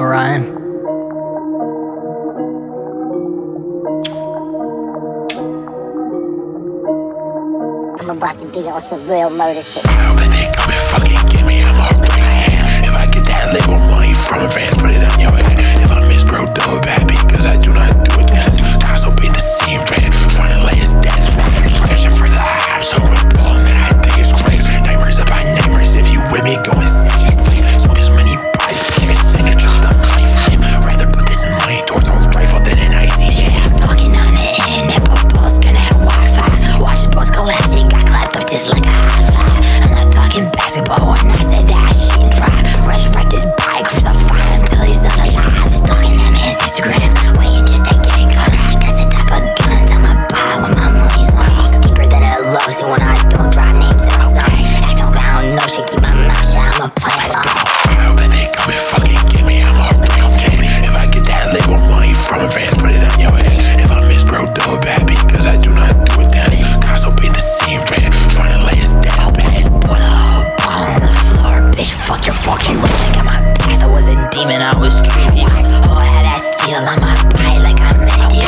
run. I'm about to be on some real murder shit. Hope they think I'm fucking give me, I'm a bring hand. If I get that label money from advance, put it on your head. If I miss bro, double back because I do not do it dance. Guys will paint the scene red, trying to lay his death. Passion for the house, so we're pulling that I think it's crazy. Nightmares about nightmares, if you with me, go and see this place. Smoke as many pies, biggest signatures to my flame. Rather put this money towards a rifle than an icy. Yeah, I'm fucking on the internet, but balls gonna have Wi-Fi. Watch the boys collapse, he got clapped up just like a high five. I'm not talking basketball when I said that shit drive. Resurrect his bike, crucify him till he's unalive. Stalking that man's Instagram, waiting just to get a gun. Cause the type of guns I'ma buy when my money's long. Deeper than it looks, and when I don't draw names in a song. Act like I don't know shit, keep my mouth shut, I'ma play along. I hope they think I'm fucking give me, I'm a bring hand. If I get that label money from advance, put it on your head. If I miss bro, double back because I do not do it dance. Guys will paint the scene red, trying to lay his down bed. Put a ball on the floor, bitch, fuck you. I got my past, I was a demon, I was dreaming. Oh, I had that steel on my body like I meant it.